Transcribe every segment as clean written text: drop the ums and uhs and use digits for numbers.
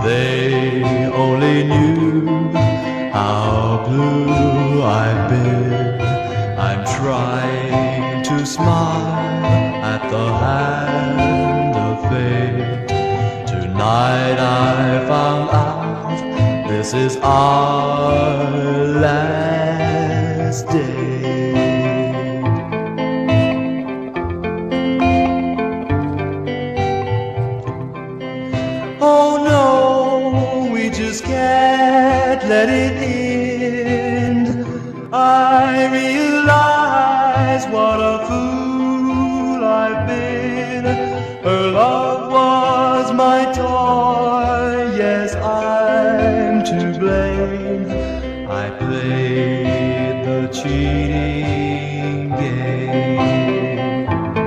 they only knew how blue I've been. I'm trying to smile at the hand of fate. Tonight I found out this is our last day. Oh no, we just can't let it end. I realize what a fool I've been. Her love was my toy, yes, I'm to blame. I played the cheating game.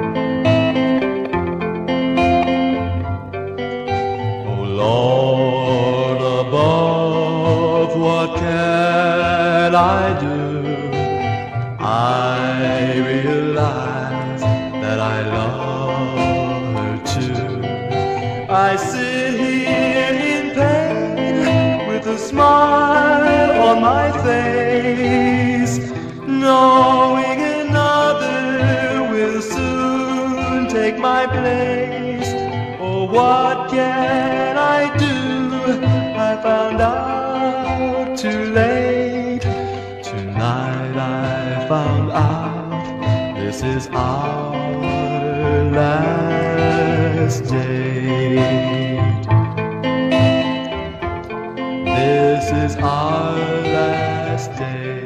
Oh Lord above, what can I do? I realize that I love her too. I sit here in pain with a smile on my face, knowing another will soon take my place. Oh, what can I do? I found out too late. Tonight I found out this is our last date. This is our last day.